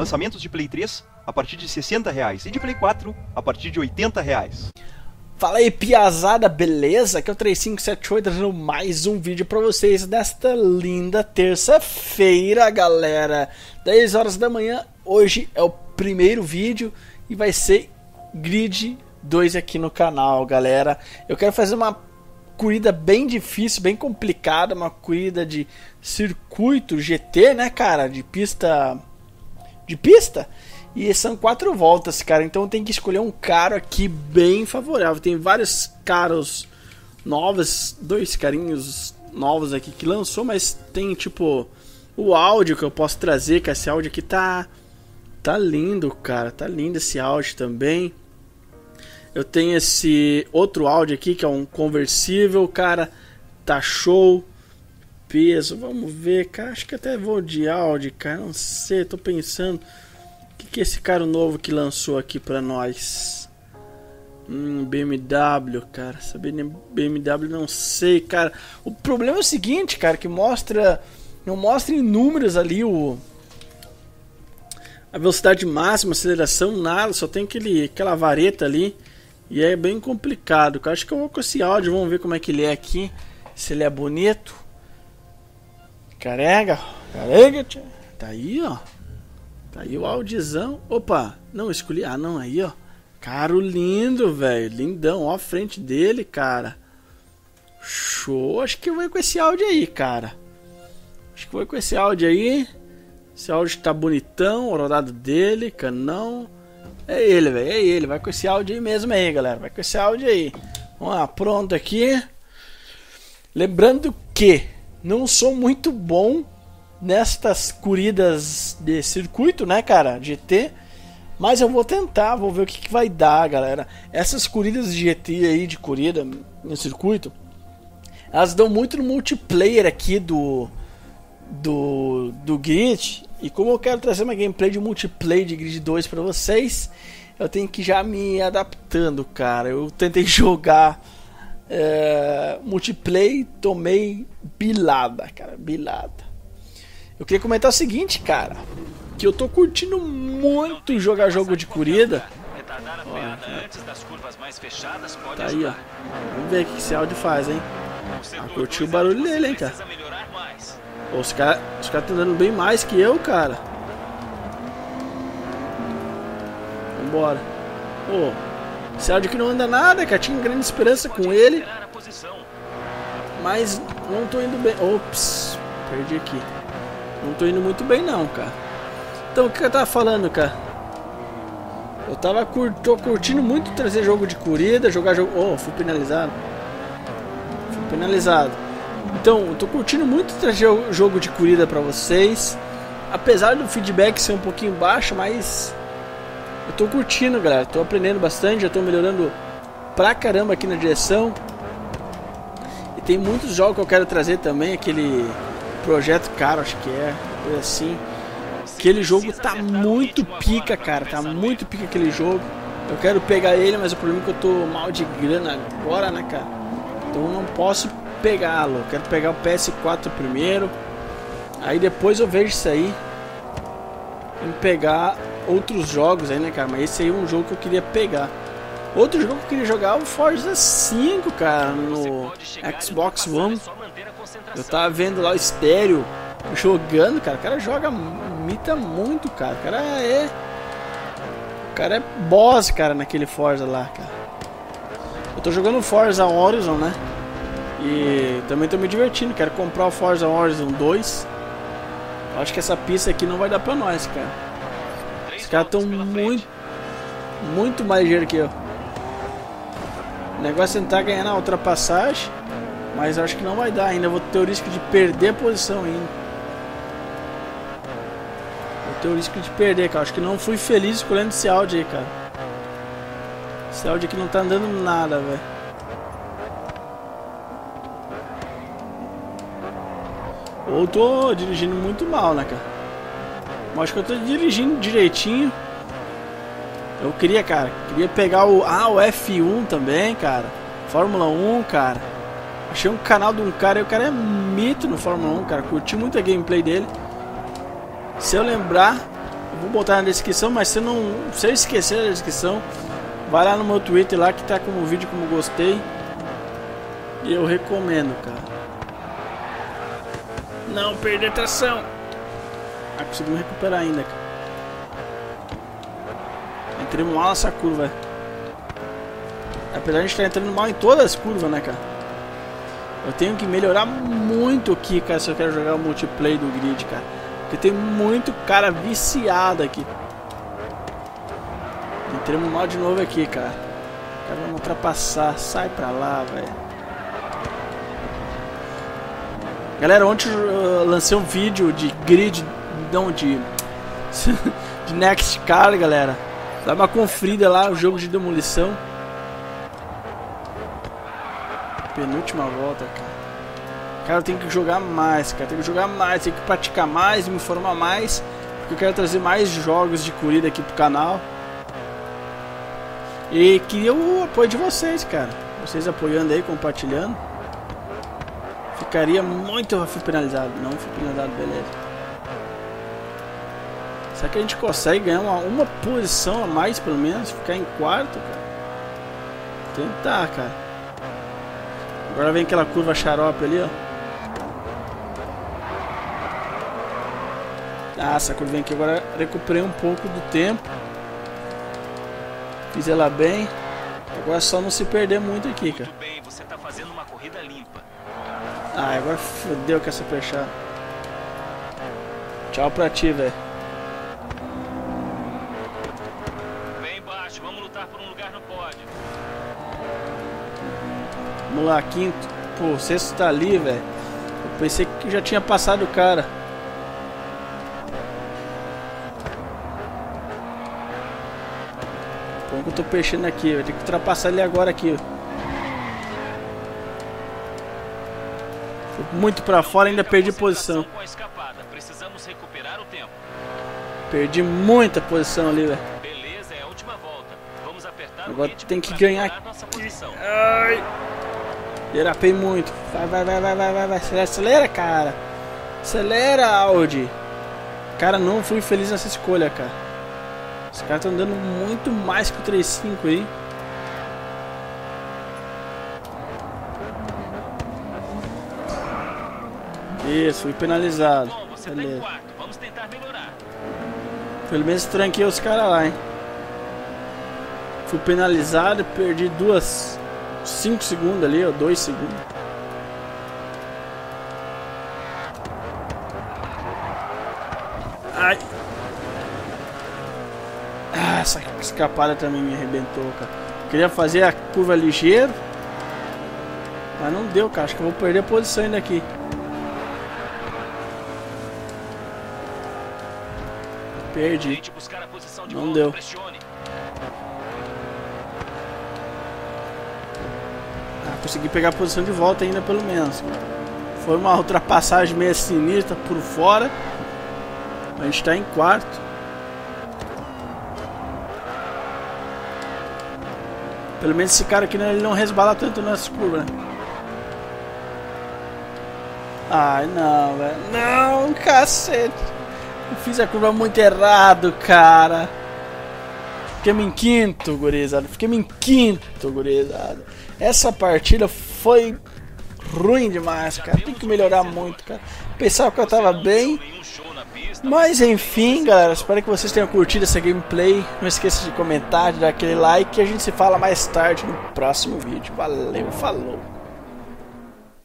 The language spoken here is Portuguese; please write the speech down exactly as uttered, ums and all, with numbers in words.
Lançamentos de Play três a partir de sessenta reais e de Play quatro a partir de oitenta reais. Fala aí, piazada, beleza? Aqui é o três cinco sete oito trazendo mais um vídeo pra vocês nesta linda terça-feira, galera. dez horas da manhã, hoje é o primeiro vídeo e vai ser Grid dois aqui no canal, galera. Eu quero fazer uma corrida bem difícil, bem complicada, uma corrida de circuito G T, né, cara? De pista... De pista? E são quatro voltas, cara, então tem que escolher um carro aqui bem favorável. Tem vários carros novos, dois carinhos novos aqui que lançou, mas tem tipo o áudio que eu posso trazer, que esse áudio aqui tá tá lindo, cara, tá lindo esse áudio também. Eu tenho esse outro áudio aqui que é um conversível, cara, tá show. Peso, vamos ver, cara, acho que até vou de áudio, cara, não sei, tô pensando. O que, que é esse cara novo que lançou aqui pra nós? Hum, B M W, cara. Saber B M W não sei, cara. O problema é o seguinte, cara, que mostra... Não mostra em números ali o... A velocidade máxima, aceleração, nada. Só tem aquele, aquela vareta ali. E é bem complicado, cara. Acho que eu vou com esse áudio, vamos ver como é que ele é aqui. Se ele é bonito. Carrega, carrega, tia. Tá aí, ó. Tá aí o audiozão. Opa, não escolhi. Ah, não, aí, ó. Caro lindo, velho. Lindão, ó a frente dele, cara. Show. Acho que eu vou com esse áudio aí, cara. Acho que eu vou com esse áudio aí. Esse áudio tá bonitão. O rodado dele, canão. É ele, velho. É ele. Vai com esse áudio aí mesmo aí, galera. Vai com esse áudio aí. Vamos lá, pronto aqui. Lembrando que não sou muito bom nestas corridas de circuito, né, cara, G T, mas eu vou tentar, vou ver o que, que vai dar, galera. Essas corridas de G T aí, de corrida no circuito, elas dão muito no multiplayer aqui do do, do Grid, e como eu quero trazer uma gameplay de multiplayer de Grid dois pra vocês, eu tenho que já me adaptando, cara. Eu tentei jogar é, multiplayer, tomei bilada, cara, bilada. Eu queria comentar o seguinte, cara, que eu tô curtindo muito jogar jogo de corrida. Ó, tá aí, ó. Vamos ver o que esse áudio faz, hein? Ah, curtiu o barulho dele, hein, cara. Pô, os caras os cara estão dando bem mais que eu, cara. Vambora. Pô, esse áudio aqui não anda nada, cara. Tinha grande esperança com ele, mas não tô indo bem. Ops, perdi aqui. Não tô indo muito bem não, cara. Então, o que eu tava falando, cara? Eu tava cur... tô curtindo muito trazer jogo de corrida, jogar jogo... Oh, fui penalizado. Fui penalizado. Então, eu tô curtindo muito trazer jogo de corrida pra vocês. Apesar do feedback ser um pouquinho baixo, mas... Eu tô curtindo, galera. Tô aprendendo bastante, já tô melhorando pra caramba aqui na direção. E tem muitos jogos que eu quero trazer também, aquele... Projeto Caro, acho que é, coisa assim. Aquele jogo tá muito pica, cara. Tá muito pica aquele jogo. Eu quero pegar ele, mas o problema é que eu tô mal de grana agora, né, cara? Então eu não posso pegá-lo. Eu quero pegar o P S quatro primeiro. Aí depois eu vejo isso aí. Em pegar outros jogos aí, né, cara? Mas esse aí é um jogo que eu queria pegar. Outro jogo que eu queria jogar é o Forza cinco, cara, no Xbox One. Eu tava vendo lá o Estéreo jogando, cara. O cara joga, imita muito, cara. O cara é... O cara é boss, cara, naquele Forza lá, cara. Eu tô jogando Forza Horizon, né? E também tô me divertindo. Quero comprar o Forza Horizon dois. Eu acho que essa pista aqui não vai dar pra nós, cara. Os caras tão muito... Muito mais ligeiro que eu. O negócio é tentar ganhar na ultrapassagem, mas eu acho que não vai dar ainda. Eu vou ter o risco de perder a posição ainda. Vou ter o risco de perder, cara. Acho que não fui feliz escolhendo esse áudio aí, cara. Esse áudio aqui não tá andando nada, velho. Ou tô dirigindo muito mal, né, cara? Mas acho que eu tô dirigindo direitinho. Eu queria, cara, queria pegar o... Ah, o F um também, cara. Fórmula um, cara. Achei um canal de um cara e o cara é mito no Fórmula um, cara. Curti muito a gameplay dele. Se eu lembrar, vou botar na descrição, mas se não, se eu esquecer da descrição, vai lá no meu Twitter lá que tá com o vídeo como gostei. E eu recomendo, cara. Não perder tração. Ah, conseguimos recuperar ainda, cara. Entramos mal nessa curva. Apesar de a gente estar entrando mal em todas as curvas, né, cara? Eu tenho que melhorar muito aqui, cara, se eu quero jogar o multiplayer do grid, cara. Porque tem muito cara viciado aqui. Entramos mal de novo aqui, cara. O cara vai me ultrapassar. Sai pra lá, velho. Galera, ontem eu lancei um vídeo de grid, não, de, de Next Car, galera. Dá uma conferida lá, o jogo de demolição. Penúltima volta, cara. Cara, eu tenho que jogar mais, cara. Tenho que jogar mais, tenho que praticar mais, me informar mais. Porque eu quero trazer mais jogos de corrida aqui pro canal. E queria o apoio de vocês, cara. Vocês apoiando aí, compartilhando. Ficaria muito... Eu fui penalizado. Não fui penalizado, beleza. Será que a gente consegue ganhar uma, uma posição a mais, pelo menos? Ficar em quarto, cara? Tentar, cara. Agora vem aquela curva xarope ali, ó. Ah, essa curva aqui agora recuperei um pouco do tempo. Fiz ela bem. Agora é só não se perder muito aqui, cara. Muito bem, você tá fazendo uma corrida limpa. Ah, agora fodeu com essa fechada. Tchau pra ti, velho. Bem baixo, vamos lutar por um lugar no pódio. Vamos lá, quinto. Pô, o sexto tá ali, velho. Eu pensei que já tinha passado o cara. Como que eu tô peixando aqui? Vai ter que ultrapassar ele agora aqui. Fui muito pra fora, ainda perdi posição. Com a escapada, precisamos recuperar o tempo. Perdi muita posição ali, velho. Beleza, é a última volta. Vamos apertar Agora o ritmo tem que pra ganhar melhorar nossa posição. Ai. Derapei muito. Vai, vai, vai, vai, vai, vai, vai. Acelera, acelera, cara. Acelera, Audi. Cara, não fui feliz nessa escolha, cara. Os caras estão dando muito mais que o três cinco aí. Isso, fui penalizado. Bom, você tá beleza. em quarto. Vamos tentar melhorar. Pelo menos tranquei os caras lá, hein. Fui penalizado e perdi duas... cinco segundos ali, ó, dois segundos. Ai. Ah, essa escapada também me arrebentou, cara. Queria fazer a curva ligeiro, mas não deu, cara. Acho que eu vou perder a posição ainda aqui. Perdi. Tente buscar a posição de Não volta, deu. pressione. Ah, consegui pegar a posição de volta ainda, pelo menos. Foi uma ultrapassagem meio sinistra por fora. A gente tá em quarto. Pelo menos esse cara aqui ele não resbala tanto nessas curvas, né? Ai, não, velho. Não, cacete. Eu fiz a curva muito errado, cara. Fiquei em quinto, gurizada. Fiquei em quinto, gurizada. Essa partida foi ruim demais, cara. Tem que melhorar muito, cara. Pensava que eu tava bem. Mas enfim, galera. Espero que vocês tenham curtido essa gameplay. Não esqueça de comentar, de dar aquele like. E a gente se fala mais tarde no próximo vídeo. Valeu, falou.